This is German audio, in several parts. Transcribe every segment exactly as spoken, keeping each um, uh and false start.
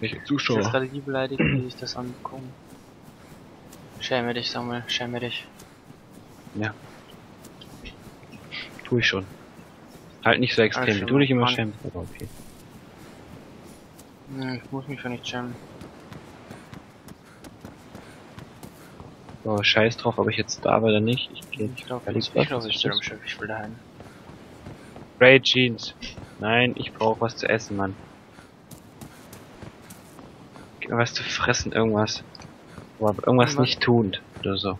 Welche Ich Zuschauer? jetzt gerade die beleidigt, die sich das angucken. Schäme dich, Samuel, schäme dich. Ja. Tu ich schon. Halt nicht so extrem, wie du dich immer schämst, aber okay. Nee, ich muss mich für nicht schämen. So, scheiß drauf, ob ich jetzt da war oder nicht. Ich gehe. Ich glaube, Da ich, liegt ich, was. glaub, Was ich ist stehe das? im Schiff, ich will dahin. Ray Jeans. Nein, ich brauche was zu essen, Mann. Gib mir was zu fressen, irgendwas. Aber irgendwas Was? nicht tuend oder so.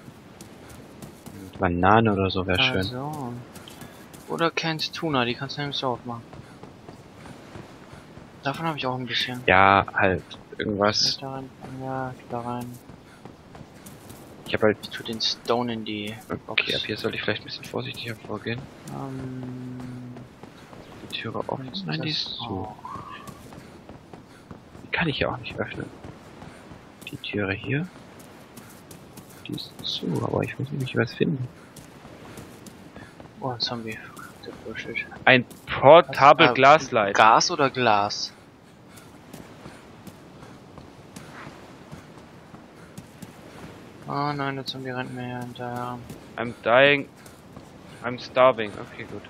Banane oder so wäre schön. Also. Oder Canned Tuna, die kannst du nämlich so aufmachen. Davon habe ich auch ein bisschen. Ja, halt. Irgendwas. Da rein, ja, da rein. Ich habe halt. Ich tue den Stone in die Box. Okay, ab hier sollte ich vielleicht ein bisschen vorsichtiger vorgehen. Ähm, Die Türe offen. Nein, die ist zu. auch. Die kann ich ja auch nicht öffnen. Die Türe hier. Die ist zu, aber ich muss nämlich was finden. Oh, ein Zombie. Der Bullshit. Ein Portable Was? Glaslight. Gas oder Glas? Oh nein, der Zombie rennt mir hinterher. I'm dying. I'm starving. Okay, gut.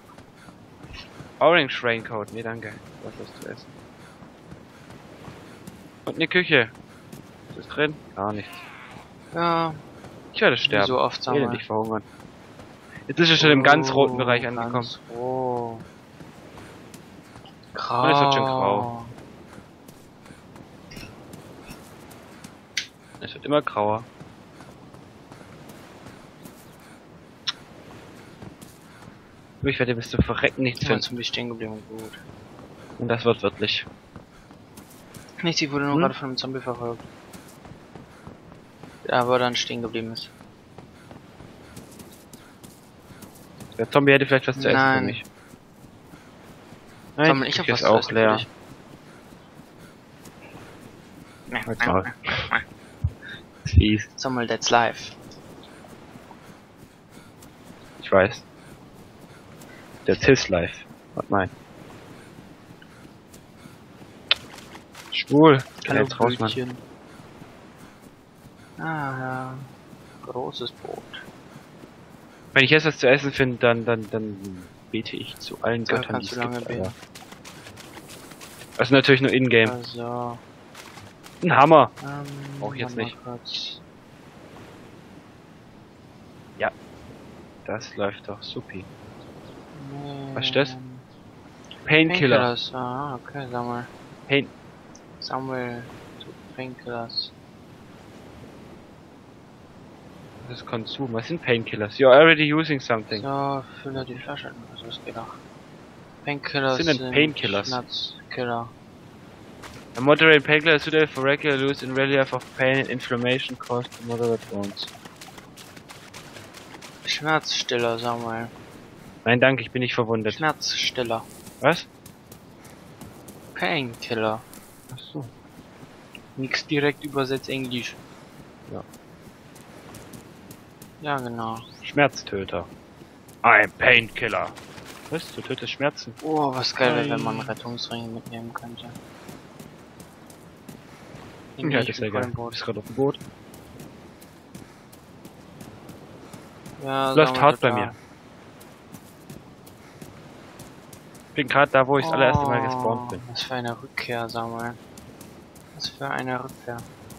Orange Raincoat. Nee, danke. Was ist zu essen? Und eine Küche. Was ist drin? Gar nichts. Ja, Ich werde wie sterben. so oft, sagen Elendig wir. verhungern. Jetzt ist er schon im ganz roten Oh, Bereich angekommen. Ganz roh. Grau. Und es wird schon grau. Es wird immer grauer. Ich werde bis zum Verrecken nichts Ich bin finden. zum stehen geblieben, gut. Und das wird wirklich. Nicht, ich wurde nur Hm? gerade von einem Zombie verfolgt. Aber dann stehen geblieben ist. Der Zombie hätte vielleicht was zu essen für Nein. mich. Nein, Sammel, ich die hab Küche was ist zu auch essen leer. für dich. Halt's Maul. Fies. Sammel, that's life. Ich weiß. That's his life. Not mine. Schwul. Kann Hallo, jetzt raus, Mann. Brötchen. Ah ja. Großes Brot. Wenn ich jetzt was zu essen finde, dann, dann, dann bete ich zu allen Da Göttern, die kannst es du lange gibt, beten. Alter. Das ist natürlich nur in-game. Also. Ein Hammer. Ähm, Brauch ich jetzt warte mal nicht. kurz. Das läuft doch supi. Nee, Was ist das? Painkiller. Painkillers. Ah, okay, Samuel. Pain. Samuel zu Painkillers. Das ist Konsum. Was sind Painkillers? You're already using something. So, fülle die Flasche. Also, das geht auch. Painkillers Was sind denn Painkillers? Schmerzkiller. A moderate painkiller is suitable for regular use in relief of pain and inflammation caused by moderate wounds. Schmerzstiller, Samuel. Nein, danke, ich bin nicht verwundet. Schmerzstiller. Was? Painkiller. Ach so. Nix direkt übersetzt Englisch. Ja. Ja, genau. Schmerztöter. I'm Painkiller. Was? Du tötest Schmerzen? Oh, was geil wäre, wenn Ei. man einen Rettungsring mitnehmen könnte. Ja, das ist ja geil. Du Boot. bist gerade auf dem Boot. Ja, Läuft Samuel, hart bei da. mir. Ich bin gerade da, wo ich das allererste Mal gespawnt bin. Was für eine Rückkehr, Samuel. Was für eine Rückkehr.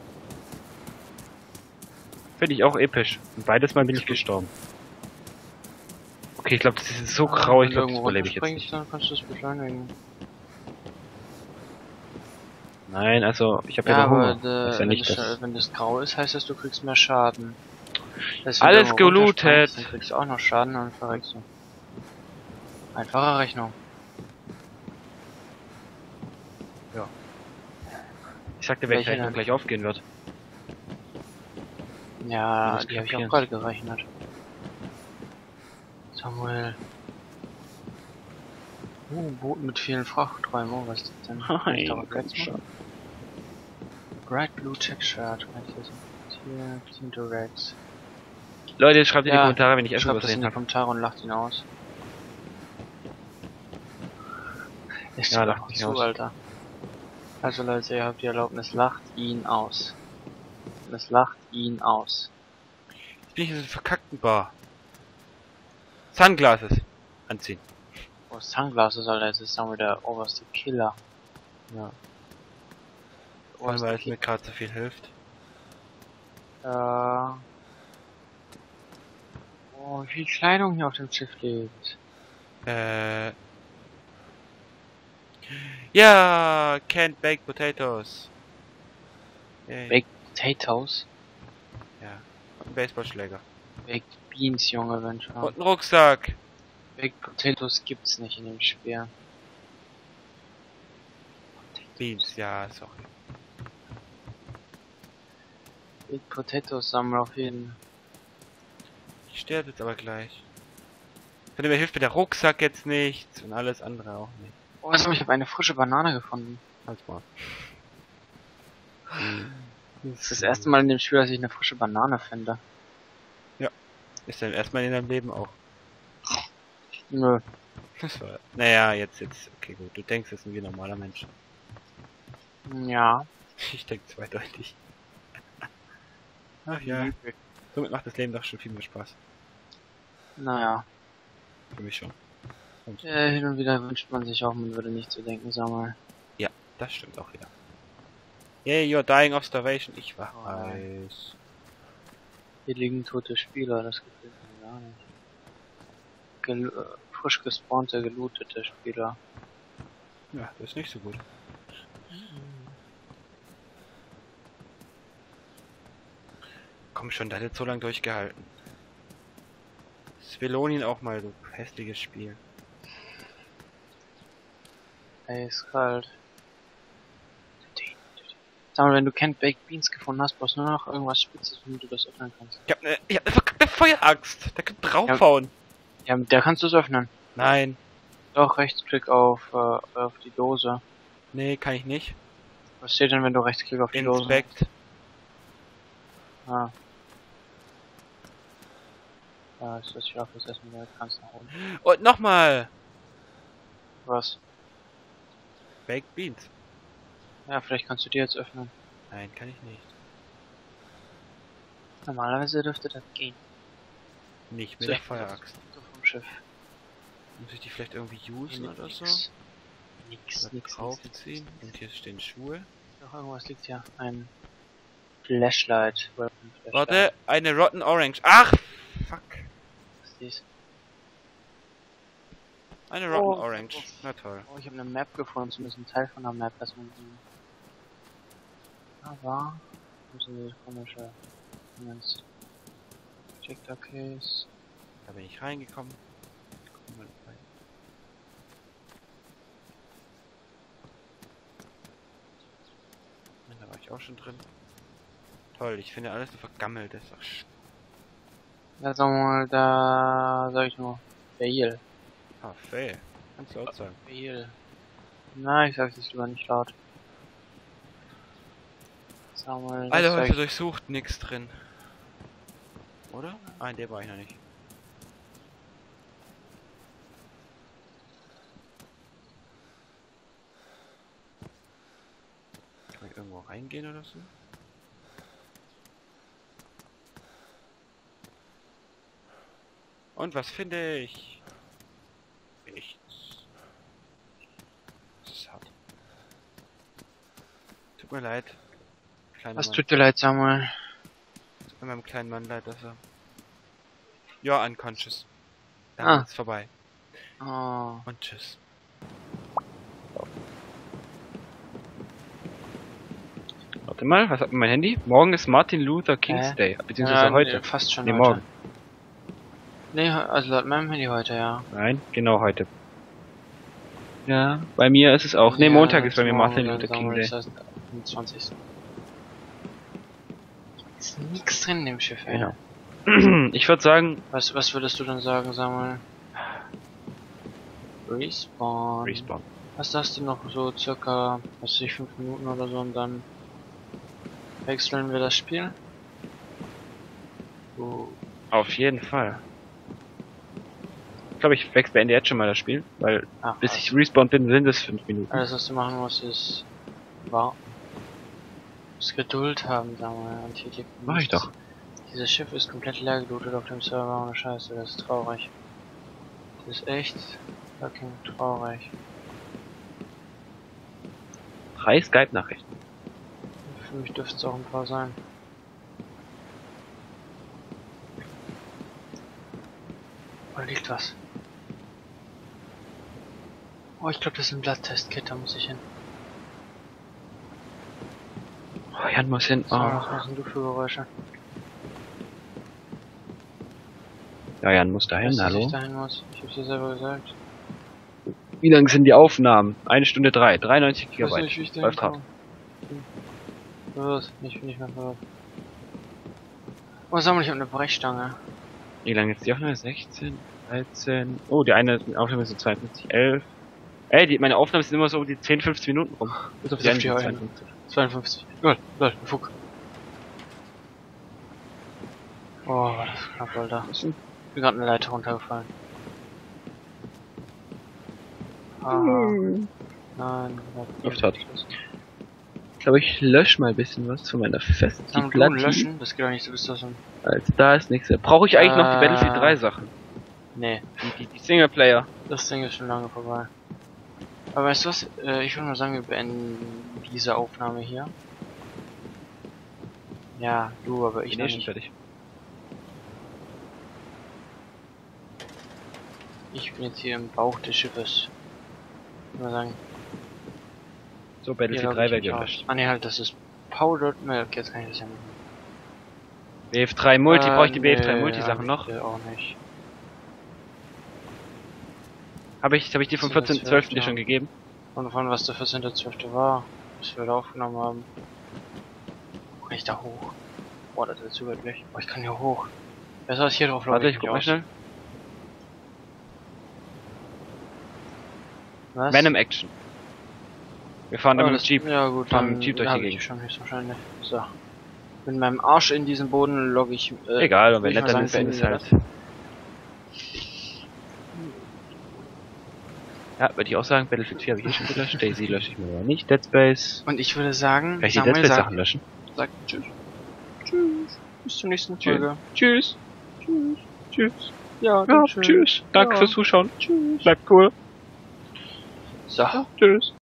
Finde ich auch episch. Und beides Mal bin ich gestorben. Okay, ich glaube, das ist so grau, ich glaube, das überlebe ich jetzt nicht. Dann kannst du es beschleunigen. Nein, also, ich habe Ja, ja, aber Hunger. de, Das ist ja wenn, nicht das, das. wenn das grau ist, heißt das, du kriegst mehr Schaden. Das heißt, wenn Alles du irgendwo gelootet. runterspringst, dann kriegst du auch noch Schaden und dann verreckst du. Einfache Rechnung. Ich sagte, welche Welche Rechnung denn? gleich aufgehen wird. Ja, Das die habe ich kapieren. auch gerade gerechnet. Samuel. Oh, Boot mit vielen Frachträumen. Oh, was ist das denn? Nein, Darauf ganz geht's noch. schön. Bright Blue Check Shirt. Hier, Tinto Rex. Leute, schreibt in die Ja, Kommentare, wenn ich Essen Schreibt das in übersehen die habe. Kommentare und lacht ihn aus. Ist Ja, ja, lacht lacht mich zu, aus. Alter. Also Leute, ihr habt die Erlaubnis, lacht ihn aus. Es lacht ihn aus. Jetzt bin ich in so einer verkackten Bar. Sunglasses anziehen. Oh, Sunglasses, Alter, das ist sagen wir der oberste Killer. Ja. Der Weil oberste es mir gerade so viel hilft. Äh. Oh, wie viel Kleidung hier auf dem Schiff liegt. Äh. Ja, canned baked potatoes. Yay. Baked Potatoes. Ja. Und ein Baseballschläger. Baked Beans, Junge, wenn schon. Und ein Rucksack. Baked Potatoes gibt's nicht in dem Spiel. Beans, ja, sorry. Baked Potatoes sammeln auf jeden. Ich sterbe jetzt aber gleich. Von dem her hilft mir der Rucksack jetzt nichts und alles andere auch nicht. Oh, also ich habe eine frische Banane gefunden. Halt's mal. Das ist das erste Mal in dem Spiel, dass ich eine frische Banane finde. Ist dann erstmal in deinem Leben auch. Nö. Das war, naja, jetzt, jetzt, okay, gut. Du denkst jetzt wie ein normaler Mensch. Ja. Ich denke zweideutig. Ach ja. Somit macht das Leben doch schon viel mehr Spaß. Naja. Für mich schon. Und Äh, hin und wieder wünscht man sich auch, man würde nicht so denken, sag mal. ja, das stimmt auch wieder. Yay, you're dying of starvation. Ich Oh. weiß. Hier liegen tote Spieler, das gefällt mir gar nicht. Gel äh, frisch gespawnte, gelootete Spieler. Ja, das ist nicht so gut. Komm schon, da hat jetzt so lange durchgehalten. Svelonin auch mal, du hässliches Spiel. Ey, ist kalt. Sag mal, wenn du Canned Baked Beans gefunden hast, brauchst du nur noch irgendwas Spitzes, womit du das öffnen kannst. Ich hab ne, ich hab eine verkackte Feueraxt. Da kann draufhauen. Ja, mit der kannst du es öffnen. Nein. Doch, Rechtsklick auf, äh, auf die Dose. Nee, kann ich nicht. Was steht denn, wenn du Rechtsklick auf die Dose Inspect. Ah. Ja, ist das schaffe es erstmal wieder ganz nach oben. Und nochmal. Was? Baked Beans. Ja, vielleicht kannst du die jetzt öffnen. Nein, kann ich nicht. Normalerweise dürfte das gehen. Nicht mit So, der Feueraxt. So vom Schiff. Muss ich die vielleicht irgendwie usen oder so? Nix. Nix, Oder nix, draufziehen. Und hier stehen Schuhe. Noch irgendwas liegt hier. Ein Flashlight. Weapon Flashlight. Warte, eine Rotten Orange. Ach, fuck. Was ist dies? Eine Rotten Oh. Orange. Na toll. Oh, ich habe eine Map gefunden, zumindest ein Teil von der Map, dass man die... Aber... Das ist diese komische... Moment. Projector Case... Da bin ich reingekommen. Guck mal rein. Da war ich auch schon drin. Toll, ich finde alles so vergammelt. Das ist doch sch... Ja, sag mal, da... sag ich nur... Fail. Ah, fail. Kannst du laut sagen. Fail. Nein, ich sag's jetzt lieber nicht laut. Sag mal... das Alle heute zeigt- durchsucht, nix drin. Oder? Ah, in der war ich noch nicht. Kann ich irgendwo reingehen oder so? Und was finde ich? Nichts. Das ist hart. Tut mir leid. Kleiner Was Mann. tut dir leid, Samuel? Tut mir meinem kleinen Mann leid, dass er... Ja, unconscious. Dann Ah. ist vorbei. Oh. Und tschüss. Warte mal, was hat mein Handy? Morgen ist Martin Luther King's Hä? Day, beziehungsweise Ja, heute. nee, fast schon Nee, heute. morgen. Nee, also laut meinem Handy heute, ja. Nein, genau heute. Ja, bei mir ist es auch. Ne, Ja, Montag ist bei mir morgen Martin dann, Luther sagen King wir, Day. das heißt, am zwanzigsten Ist nix drin in dem Schiff, ey. Genau. Ich würde sagen, Was, was würdest du denn sagen, Samuel? Respawn. Respawn. Was hast du noch so circa, was weiß ich, fünf Minuten oder so und dann wechseln wir das Spiel? Oh. Auf jeden Fall. Ich glaube, ich wechsle beende jetzt schon mal das Spiel, weil Ach, bis was. ich respawn bin, sind es fünf Minuten. Alles, was du machen musst, ist warten. Muss Geduld haben, sagen wir. Und hier liegt Mach ich nichts. doch. Dieses Schiff ist komplett leer gelootet auf dem Server, ohne Scheiße, das ist traurig. Das ist echt fucking traurig. Drei Skype-Nachrichten. Für mich dürften es auch ein paar sein. Da liegt was. Oh, ich glaube, das ist ein Blatttest-Kit, da muss ich hin. Oh, Jan muss hin. So, Oh. was machen du für Geräusche? Ja, Jan muss dahin, Weißt du, dass hallo. ich dahin muss? Ich hab's dir selber gesagt. Wie lang sind die Aufnahmen? Eine Stunde drei. dreiundneunzig Ich weiß Gigabyte. nicht, wie ich dahin Läuft hart. komme. Los, ich bin nicht mehr verwirrt. Oh, sammle ich eine Brechstange. Wie lange ist die Aufnahme? sechzehn, dreizehn. Oh, die eine Aufnahme ist so zweiundfünfzig, elf. Ey, die, meine Aufnahmen sind immer so um die zehn, fünfzehn Minuten rum. Bis auf die Bis auf eine die sind eine. zweiundfünfzig. zweiundfünfzig. Lol, lol, ein Fuck. Oh, war das knapp, Alter. Ich bin gerade eine Leiter runtergefallen. Aha. Hm. Nein, Läuft hart. Ich glaube, ich lösche mal ein bisschen was von meiner Kann Festplatte. man löschen? Das geht doch nicht, so bist du so ein... Also da ist nichts. Brauche ich eigentlich noch die Äh. Battlefield drei Sachen? Nee, Die, die, die Singleplayer. das Ding ist schon lange vorbei. Aber weißt du was? Äh, ich würde mal sagen, wir beenden diese Aufnahme hier. Ja, du, aber ich Ich noch bin schon nicht. fertig. Ich bin jetzt hier im Bauch des Schiffes. Ich würde mal sagen, So, hier Battlefield logge drei ich wird mich gelöscht. aus. Ah ne, halt, das ist Powdered Milk. Jetzt kann ich das ja machen. B F drei Multi, Äh, brauche ich die B F drei nee, Multi Sachen hab noch? ich auch nicht. Habe ich, habe ich die vom vierzehnten zwölften dir schon gegeben? Und von was der vierzehnte zwölfte war, was wir da aufgenommen haben. Wo kann ich da hoch? Boah, das ist zu gleich. Oh, ich kann hier hoch. Besser als hier drauf, Warte, ich mich guck mal aus. schnell. Was? Venom Action. Wir fahren da Ah, mit dem das- Jeep. Ja gut, fahren dann mit dem Jeep durch die hab ich Gegend. schon höchstwahrscheinlich. So. Mit meinem Arsch in diesen Boden logge ich. Äh, Egal, und würd wenn ich nicht, mal dann sagen, ist es beenden halt. wir Ja, würde ich auch sagen, Battlefield vier habe ich eh schon gelöscht. Daisy lösche ich mir aber nicht. Dead Space. das. Und ich würde sagen, Kann ich die Samuel Dead Space sagt, Sachen löschen? sagt tschüss. Tschüss. Bis zur nächsten Tschüss. Folge. Tschüss. Tschüss. Tschüss. Ja, Ja, schön. tschüss. Danke Ja. fürs Zuschauen. Tschüss. Bleibt cool. So. Tschüss.